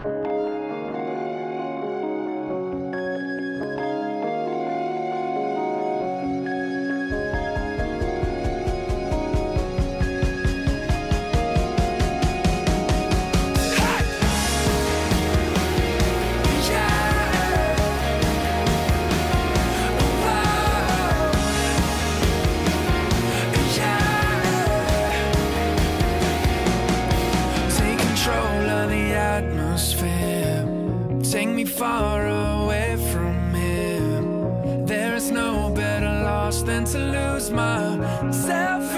Take me far away from here. There is no better loss than to lose myself